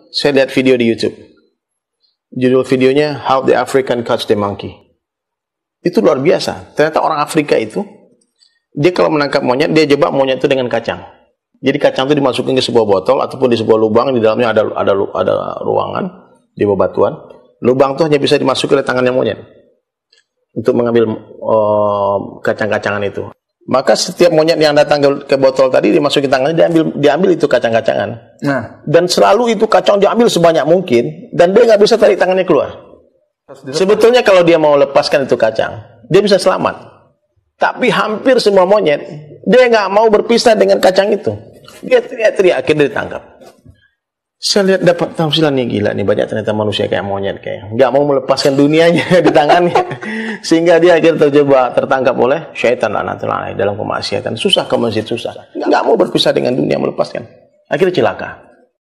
saya lihat video di YouTube. Judul videonya How the African Catch the Monkey. Itu luar biasa. Ternyata orang Afrika itu, dia kalau menangkap monyet, dia jebak monyet itu dengan kacang. Jadi kacang itu dimasukin ke sebuah botol ataupun di sebuah lubang, di dalamnya ada ruangan di bawah batuan. Lubang itu hanya bisa dimasuki oleh tangannya monyet untuk mengambil kacang-kacangan itu. Maka setiap monyet yang datang ke botol tadi dimasukin tangannya, diambil itu kacang-kacangan. Nah, dan selalu itu kacang diambil sebanyak mungkin dan dia nggak bisa tarik tangannya keluar. Sebetulnya kalau dia mau lepaskan itu kacang, dia bisa selamat. Tapi hampir semua monyet dia nggak mau berpisah dengan kacang itu. Dia teriak-teriak, akhirnya ditangkap. Saya lihat dapat tamsilan nih, gila nih, banyak ternyata manusia kayak monyet, kayak nggak mau melepaskan dunianya di tangannya, sehingga dia akhirnya tertangkap oleh syaitan dalam kemaksiatan. Susah ke masjid, susah, nggak mau berpisah dengan dunia, melepaskan, akhirnya celaka.